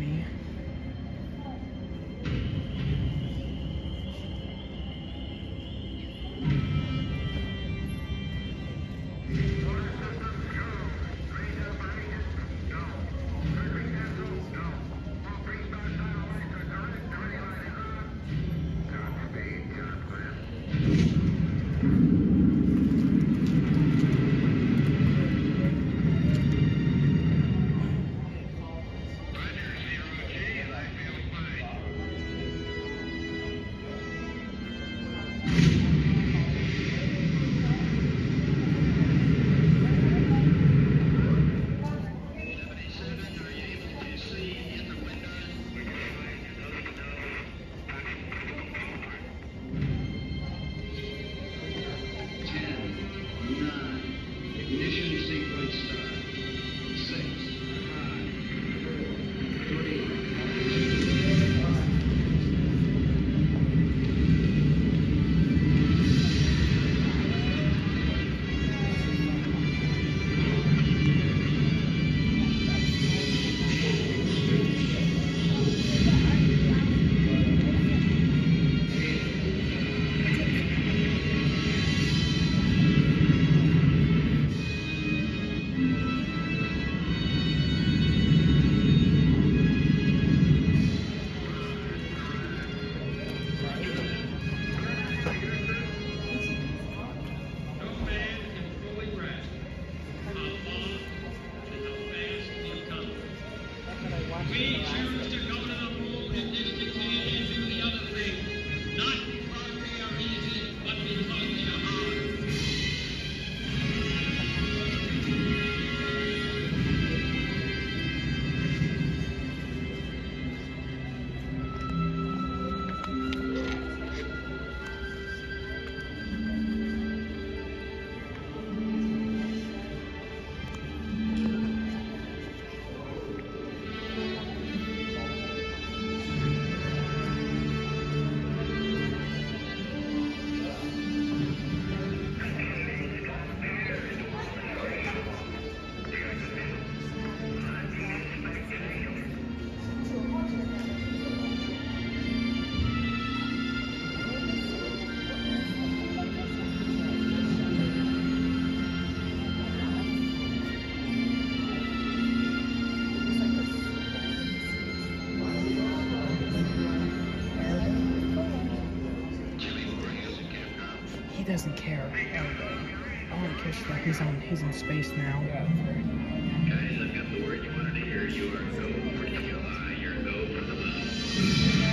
me. He doesn't care. All he cares about, he's in space now. Guys, I've got the word you wanted to hear. You are go for the ally. You're go for the moon.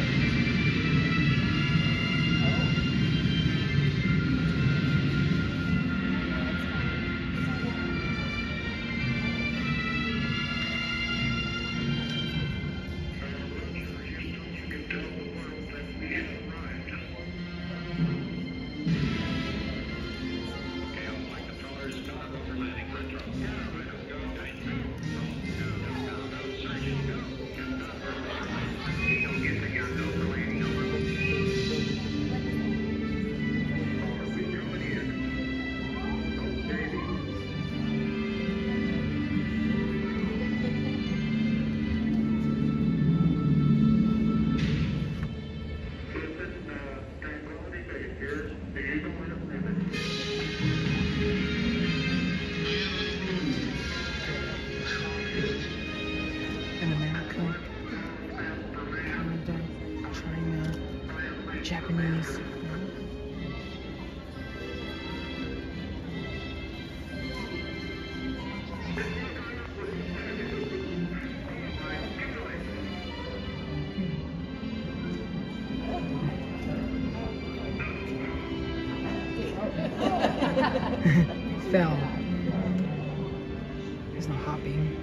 Japanese. Fell. He's not hopping.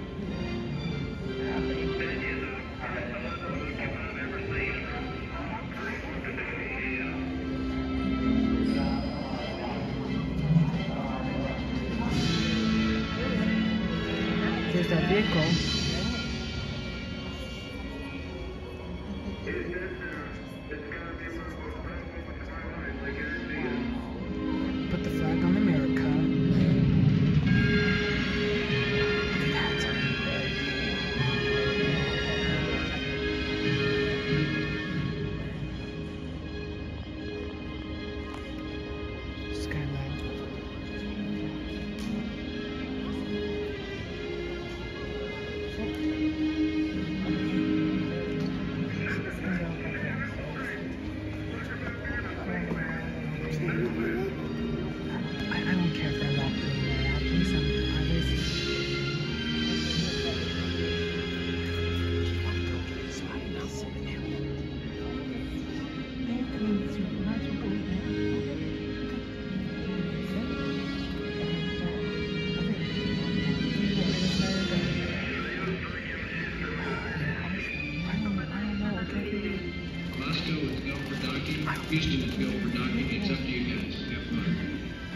There's that vehicle. Put the flag on America. Houston is go for docking. It's up to you guys. Have fun.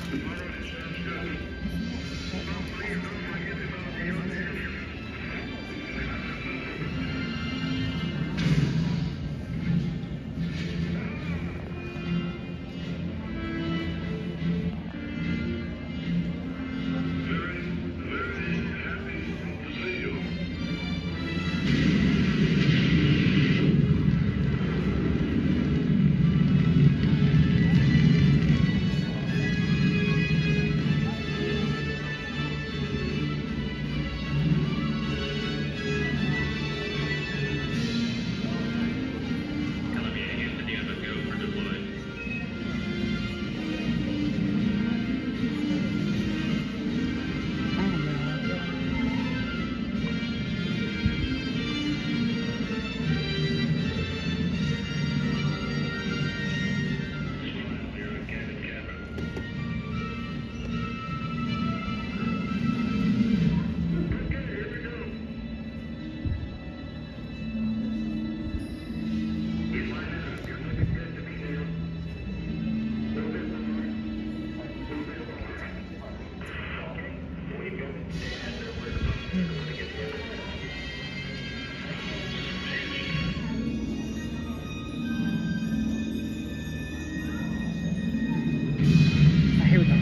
Here we go.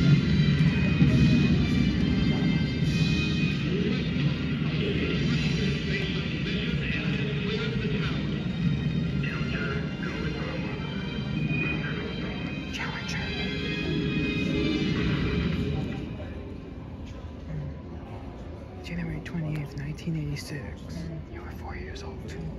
Challenger. January 28th, 1986. You were 4 years old.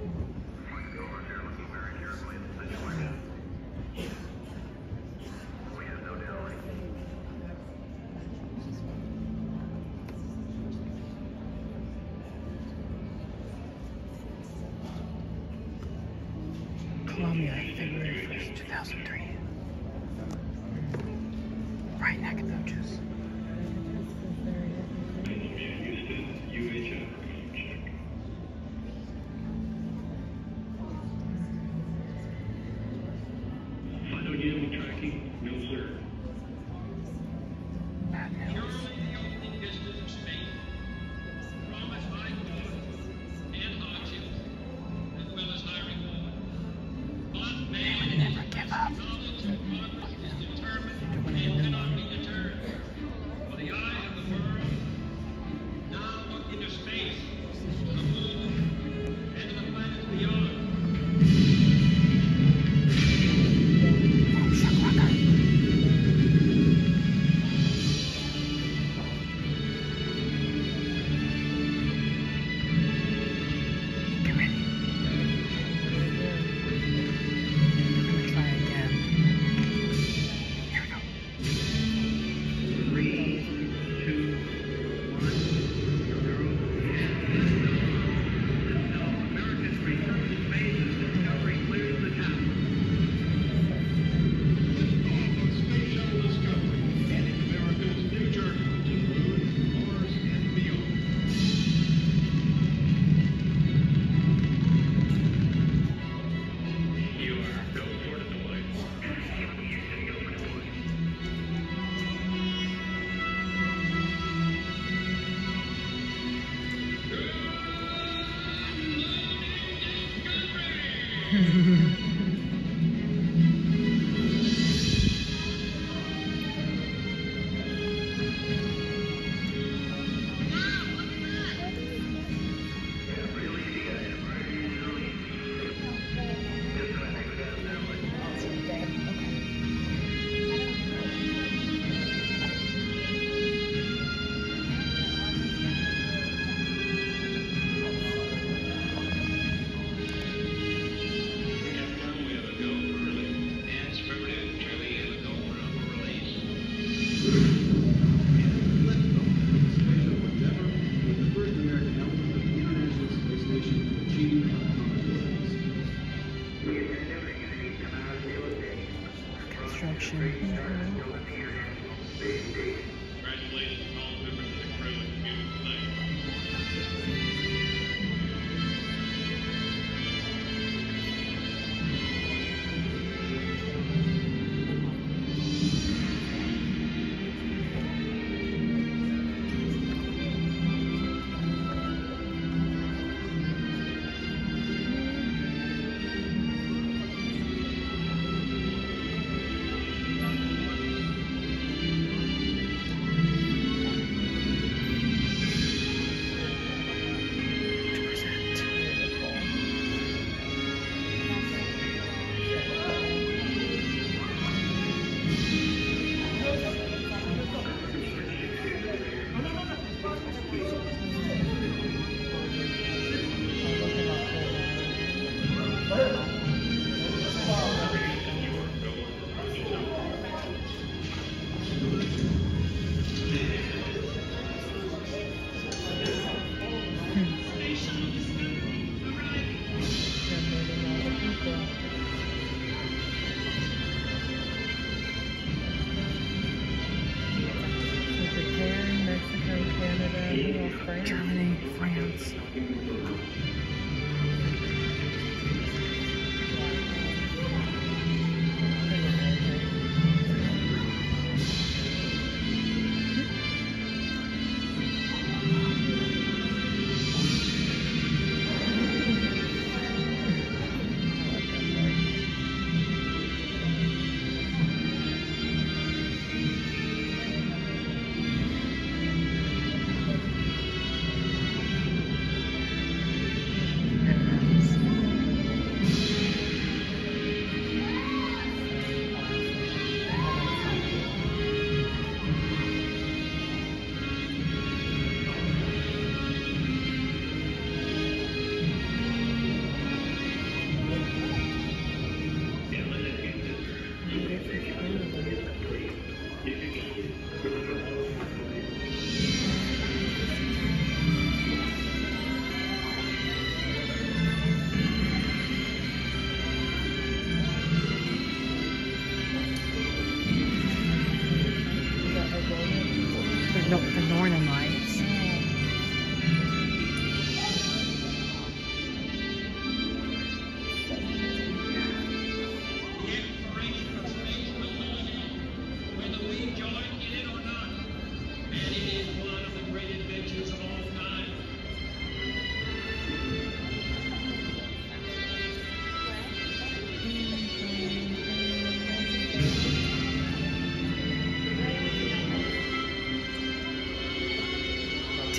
Columbia, February 1st, 2003. Right Nacogdoches. Final unit tracking, no sir. Bad news. Never give up. Get ready. Let me try again. Here we go. 3, 2, 1, 0. American research space discovery clears the tower. Space Shuttle Discovery heading America's new journey to the moon, Mars, and beyond. You are go for deploy. Houston, go for deploy. Construction. Congratulations to all members of the crew and community tonight.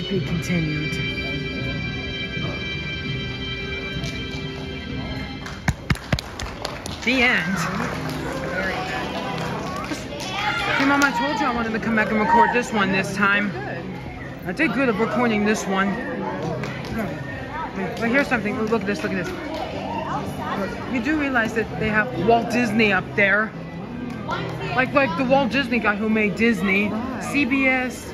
be continued. The end. Hey, Mom, I told you I wanted to come back and record this one this time. I did good at recording this one. But here's something. Look at this. Look at this. You do realize that they have Walt Disney up there, like the Walt Disney guy who made Disney, CBS,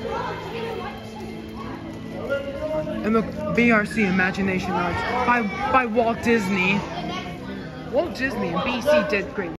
and look, BRC Imagination Arts by Walt Disney. Walt Disney and BC did great.